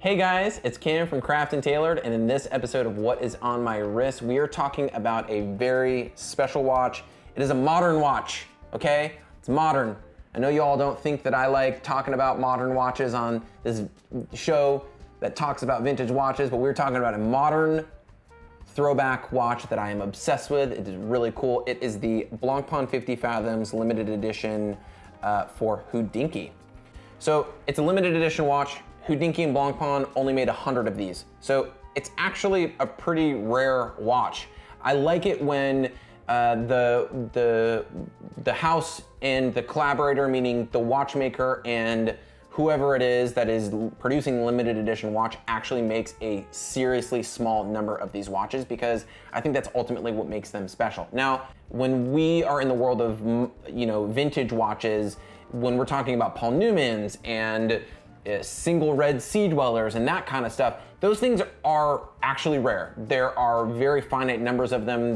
Hey guys, it's Cam from Craft and Tailored, and in this episode of What Is On My Wrist, we are talking about a very special watch. It is a modern watch, okay? It's modern. I know you all don't think that I like talking about modern watches on this show that talks about vintage watches, but we're talking about a modern throwback watch that I am obsessed with. It is really cool. It is the Blancpain 50 Fathoms limited edition for Hodinkee. So it's a limited edition watch. Hodinkee and Blancpain only made 100 of these. So it's actually a pretty rare watch. I like it when the house and the collaborator, meaning the watchmaker and whoever it is that is producing the limited edition watch, actually makes a seriously small number of these watches, because I think that's ultimately what makes them special. Now, when we are in the world of, vintage watches, when we're talking about Paul Newmans and single red sea dwellers and that kind of stuff, those things are actually rare. There are very finite numbers of them.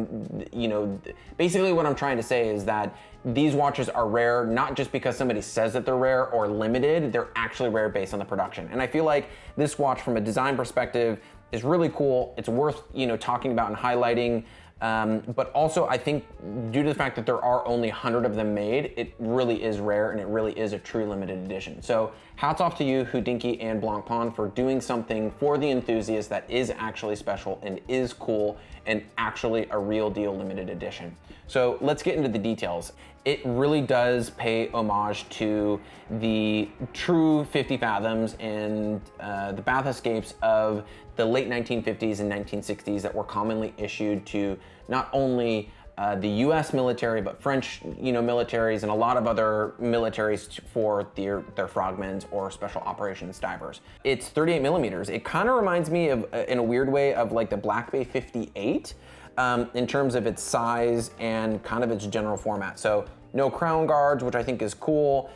Basically what I'm trying to say is that these watches are rare, not just because somebody says that they're rare or limited, they're actually rare based on the production. And I feel like this watch from a design perspective is really cool. It's worth, talking about and highlighting. But also I think due to the fact that there are only 100 of them made, it really is rare and it really is a true limited edition. So hats off to you, Hodinkee and Blancpain, for doing something for the enthusiast that is actually special and is cool and actually a real deal limited edition. So let's get into the details. It really does pay homage to the true 50 Fathoms and the Bathyscapes of the late 1950s and 1960s that were commonly issued to not only the US military, but French militaries and a lot of other militaries for their frogmen or special operations divers. It's 38 millimeters. It kind of reminds me of, in a weird way, of like the Blancpain 58 in terms of its size and kind of its general format. So no crown guards, which I think is cool.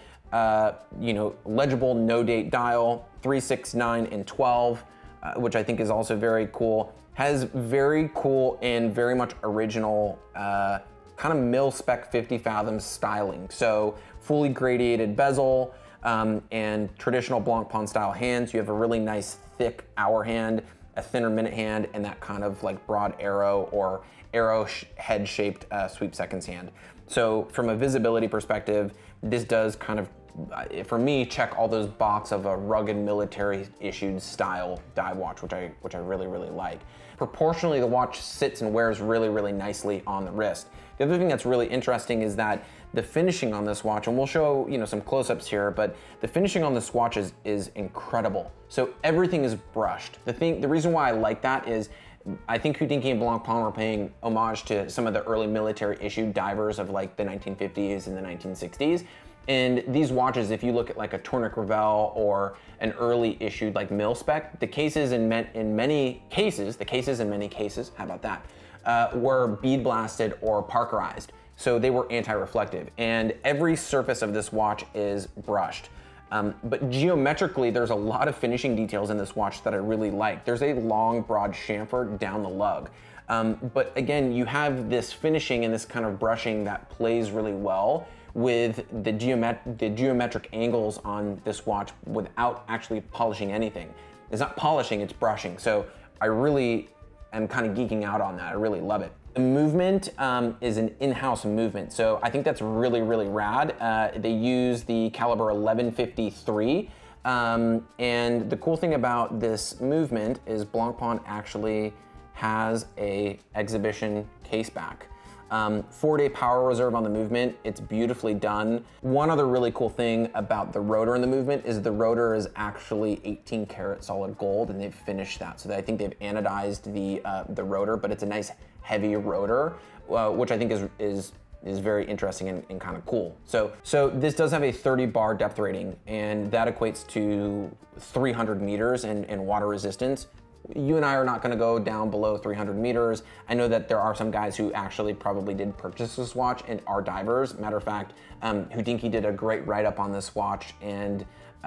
Legible no date dial, 3, 6, 9, and 12, which I think is also very cool. Has very cool and very much original kind of mil-spec 50 Fathoms styling. So fully gradiated bezel and traditional Blancpain style hands. You have a really nice thick hour hand, a thinner minute hand, and that kind of like broad arrow or arrow head shaped sweep seconds hand. So from a visibility perspective, this does kind of, for me, check all those boxes of a rugged military issued style dive watch, which I really, really like. Proportionally, the watch sits and wears really, really nicely on the wrist. The other thing that's really interesting is that the finishing on this watch, and we'll show some close-ups here, but the finishing on this watch is incredible. So everything is brushed. The reason why I like that is I think Hodinkee and Blancpain were paying homage to some of the early military issued divers of like the 1950s and the 1960s. And these watches, if you look at like a Tourniquet Revel or an early issued like mil-spec, the cases in many cases, how about that, were bead blasted or parkerized. So they were anti-reflective, and every surface of this watch is brushed. But geometrically, there's a lot of finishing details in this watch that I really like. There's a long, broad chamfer down the lug. But again, you have this finishing and this kind of brushing that plays really well with the geometric angles on this watch without actually polishing anything. It's not polishing, it's brushing. So I really am kind of geeking out on that. I really love it. The movement is an in-house movement. So I think that's really, really rad. They use the caliber 1153. And the cool thing about this movement is Blancpain actually has a exhibition case back. 4-day power reserve on the movement. It's beautifully done. One other really cool thing about the rotor in the movement is the rotor is actually 18 karat solid gold, and they've finished that. So I think they've anodized the rotor, but it's a nice heavy rotor, which I think is very interesting and kind of cool. So this does have a 30 bar depth rating, and that equates to 300 meters in water resistance. You and I are not going to go down below 300 meters. I know that there are some guys who actually probably did purchase this watch and are divers. Matter of fact, Hodinkee did a great write-up on this watch, and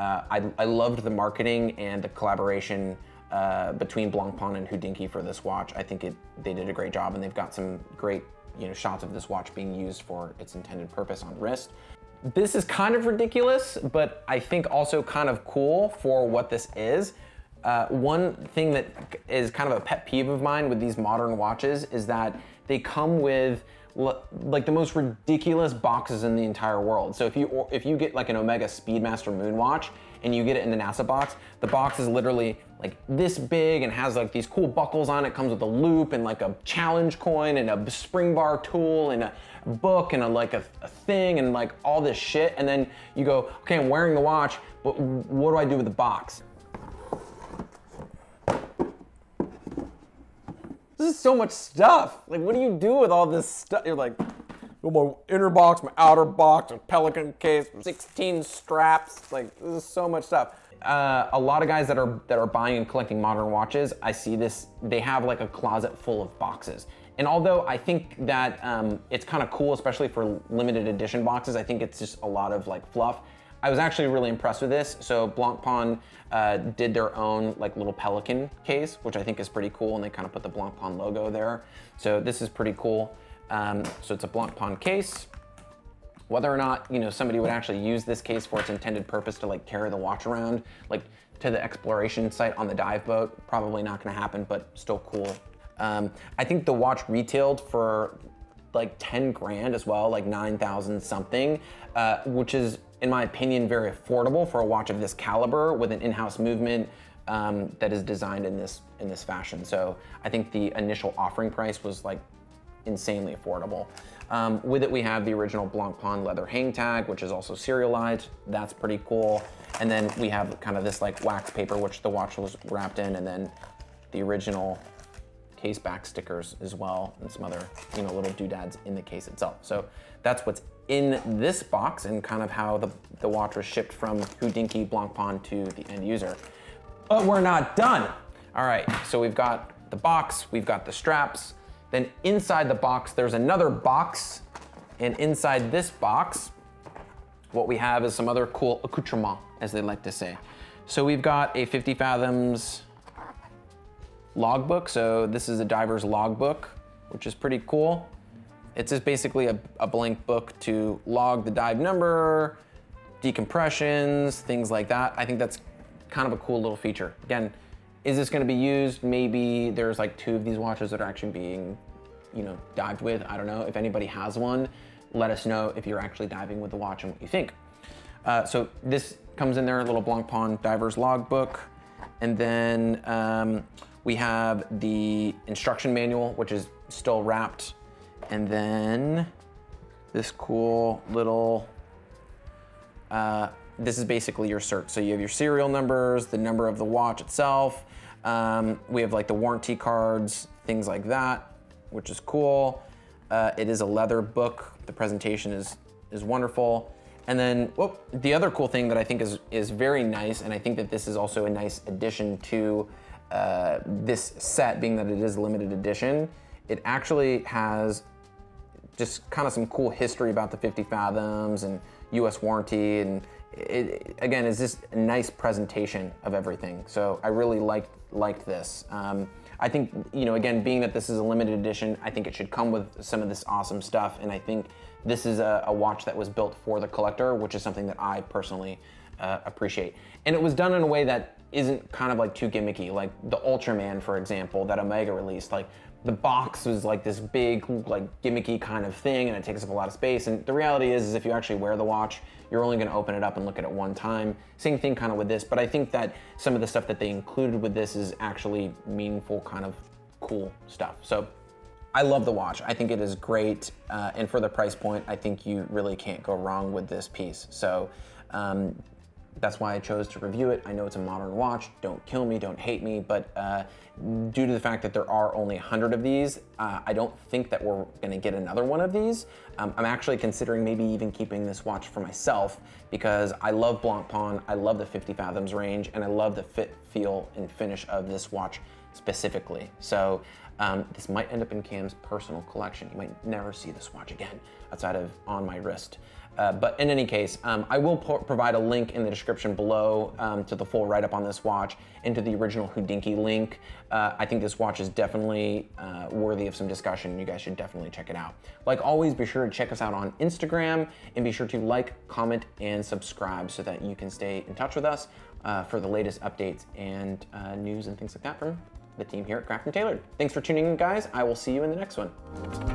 I loved the marketing and the collaboration between Blancpain and Hodinkee for this watch. I think they did a great job, and they've got some great shots of this watch being used for its intended purpose on wrist. This is kind of ridiculous, but I think also kind of cool for what this is. One thing that is kind of a pet peeve of mine with these modern watches is that they come with like the most ridiculous boxes in the entire world. So if you get like an Omega Speedmaster Moon watch and you get it in the NASA box, the box is literally like this big and has like these cool buckles on it, comes with a loop and like a challenge coin and a spring bar tool and a book and like a thing and like all this shit. And then you go, okay, I'm wearing the watch, but what do I do with the box? This is so much stuff. Like, what do you do with all this stuff? You're like, oh, my inner box, my outer box, a Pelican case, 16 straps. Like, this is so much stuff. A lot of guys that are buying and collecting modern watches, I see this, they have like a closet full of boxes. And although I think that it's kind of cool, especially for limited edition boxes, I think it's just a lot of like fluff. I was actually really impressed with this. So Blancpain did their own like little Pelican case, which I think is pretty cool. And they kind of put the Blancpain logo there. So this is pretty cool. So it's a Blancpain case. Whether or not, you know, somebody would actually use this case for its intended purpose to like carry the watch around, like to the exploration site on the dive boat, probably not gonna happen, but still cool. I think the watch retailed for like 10 grand as well, like 9,000 something, which is, in my opinion, very affordable for a watch of this caliber with an in-house movement that is designed in this fashion. So I think the initial offering price was like insanely affordable. With it, we have the original Blancpain leather hang tag, which is also serialized. That's pretty cool. And then we have kind of this like wax paper, which the watch was wrapped in, and then the original case back stickers as well, and some other, you know, little doodads in the case itself. So that's what's in this box and kind of how the watch was shipped from Hodinkee Blancpain to the end user. But we're not done. All right, so we've got the box, we've got the straps, then inside the box, there's another box, and inside this box, what we have is some other cool accoutrement, as they like to say. So we've got a 50 Fathoms logbook. So this is a diver's logbook, which is pretty cool. It's just basically a blank book to log the dive number, decompressions, things like that. I think that's kind of a cool little feature. Again, is this gonna be used? Maybe there's like 2 of these watches that are actually being, you know, dived with. I don't know. If anybody has one, let us know if you're actually diving with the watch and what you think. So this comes in there, a little Blancpain diver's logbook. And then we have the instruction manual, which is still wrapped. And then this cool little, this is basically your cert. So you have your serial numbers, the number of the watch itself. We have like the warranty cards, things like that, which is cool. It is a leather book. The presentation is wonderful. And then the other cool thing that I think is very nice, and I think that this is also a nice addition to this set, being that it is limited edition, it actually has just kind of some cool history about the 50 Fathoms and US warranty, and it again is just a nice presentation of everything. So I really liked this. I think, you know, again, being that this is a limited edition, I think it should come with some of this awesome stuff, and I think this is a watch that was built for the collector, which is something that I personally appreciate. And it was done in a way that isn't kind of like too gimmicky, like the Ultraman, for example, that Omega released. Like the box was like this big, like gimmicky kind of thing, and it takes up a lot of space. And the reality is if you actually wear the watch, you're only gonna open it up and look at it one time. Same thing kind of with this, but I think that some of the stuff that they included with this is actually meaningful, kind of cool stuff. So I love the watch. I think it is great. And for the price point, I think you really can't go wrong with this piece. So that's why I chose to review it. I know it's a modern watch. Don't kill me, don't hate me, but due to the fact that there are only 100 of these, I don't think that we're gonna get another one of these. I'm actually considering maybe even keeping this watch for myself because I love Blancpain, I love the 50 Fathoms range, and I love the fit, feel, and finish of this watch specifically. So this might end up in Cam's personal collection. You might never see this watch again outside of on my wrist. But in any case, I will provide a link in the description below to the full write-up on this watch and to the original Hodinkee link. I think this watch is definitely worthy of some discussion. You guys should definitely check it out. Like always, be sure to check us out on Instagram and be sure to like, comment, and subscribe so that you can stay in touch with us for the latest updates and news and things like that from the team here at Craft and Tailored. Thanks for tuning in, guys. I will see you in the next one.